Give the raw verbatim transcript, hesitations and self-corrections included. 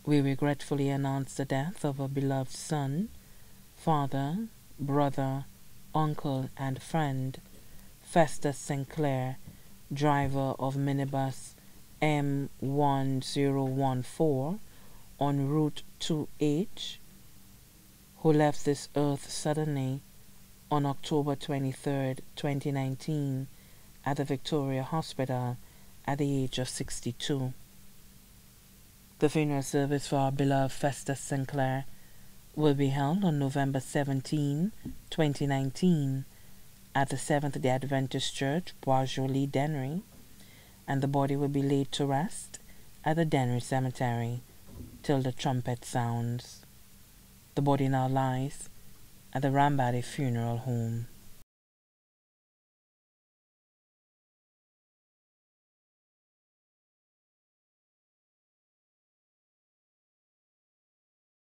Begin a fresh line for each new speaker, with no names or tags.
We regretfully announce the death of a beloved son, father, brother, uncle, and friend, Festus St Clair, driver of minibus M one zero one four on Route two H, who left this earth suddenly on October twenty-third, twenty nineteen, at the Victoria Hospital at the age of sixty-two. The funeral service for our beloved Festus St Clair will be held on November seventeenth, twenty nineteen, at the Seventh-day Adventist Church, Bois-Joli, Dennery, and the body will be laid to rest at the Dennery Cemetery till the trumpet sounds. The body now lies at the Rambadi Funeral Home.